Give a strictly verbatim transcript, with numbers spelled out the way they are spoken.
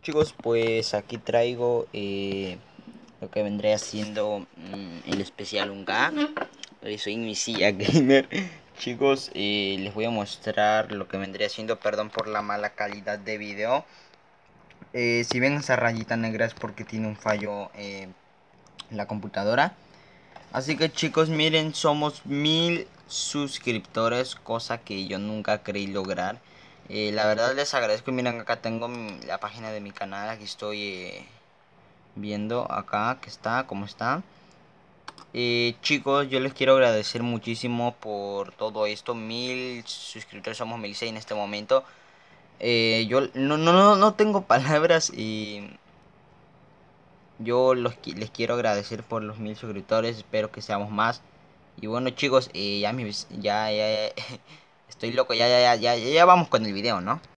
Chicos, pues aquí traigo eh, lo que vendría siendo mm, el especial un gag. Eh, soy mi silla gamer. Chicos, eh, les voy a mostrar lo que vendría siendo, perdón por la mala calidad de video. Eh, si ven esa rayita negra es porque tiene un fallo eh, en la computadora. Así que chicos, miren, somos mil suscriptores, cosa que yo nunca creí lograr. Eh, la verdad les agradezco. Miren, acá tengo mi- la página de mi canal. Aquí estoy eh, viendo acá que está, cómo está. Eh, chicos, yo les quiero agradecer muchísimo por todo esto. Mil suscriptores, somos mil seis en este momento. Eh, yo no, no, no, no tengo palabras y yo los, qui- les quiero agradecer por los mil suscriptores. Espero que seamos más. Y bueno chicos, eh, ya, mis- ya, ya, ya, estoy loco, ya, ya, ya, ya, ya vamos con el video, ¿no?